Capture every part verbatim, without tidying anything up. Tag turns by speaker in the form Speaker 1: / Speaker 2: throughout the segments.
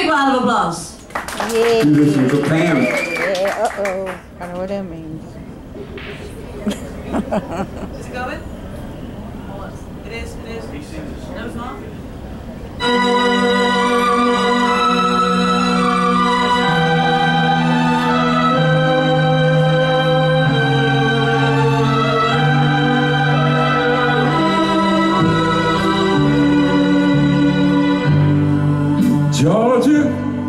Speaker 1: round of applause.
Speaker 2: Yeah.
Speaker 3: Do this with the family.
Speaker 2: Yeah, uh-oh. I know what that means.
Speaker 1: Is it going? It is, it is. No, it's not.
Speaker 3: Georgia,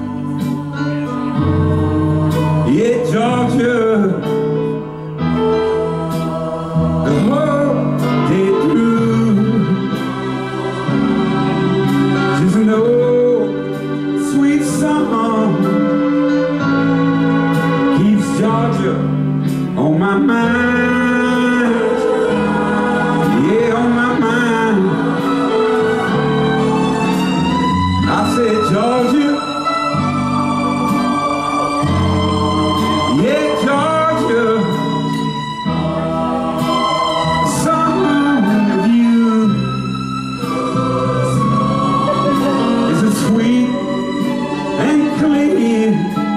Speaker 3: yeah, Georgia, the whole day through, just an old sweet song keeps Georgia on my mind, yeah, on my mind. I said, Georgia, yeah, Georgia, song of you is as sweet and clear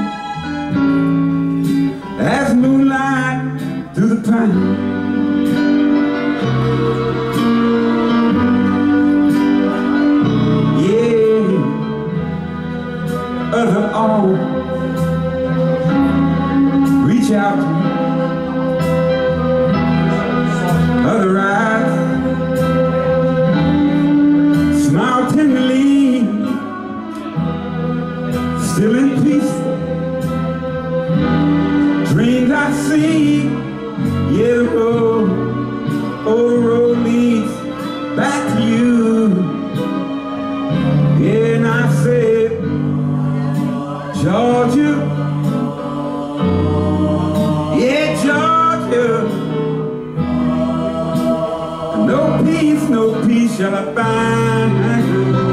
Speaker 3: as moonlight through the pine. Other all reach out to me. Other eyes smile tenderly, still in peace. Dreams I see, yeah, the road, oh, the road leads back to you. Yeah, and I said, Georgia, yeah, Georgia, no peace, no peace shall I find.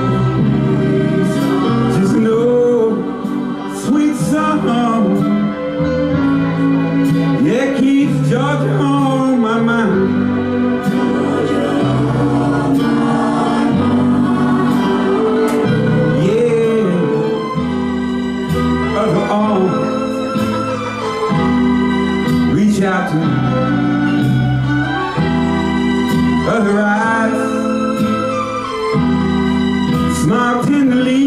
Speaker 3: Just an old sweet song, yeah, keeps Georgia on my mind. Reach out to me. Other eyes smile tenderly,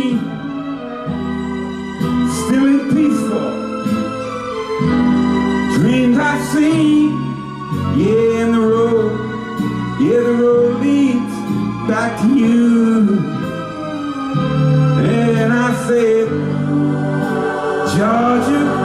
Speaker 3: still and peaceful. Dreams I see, yeah, and the road, yeah, the road leads back to you. And I said, Georgia,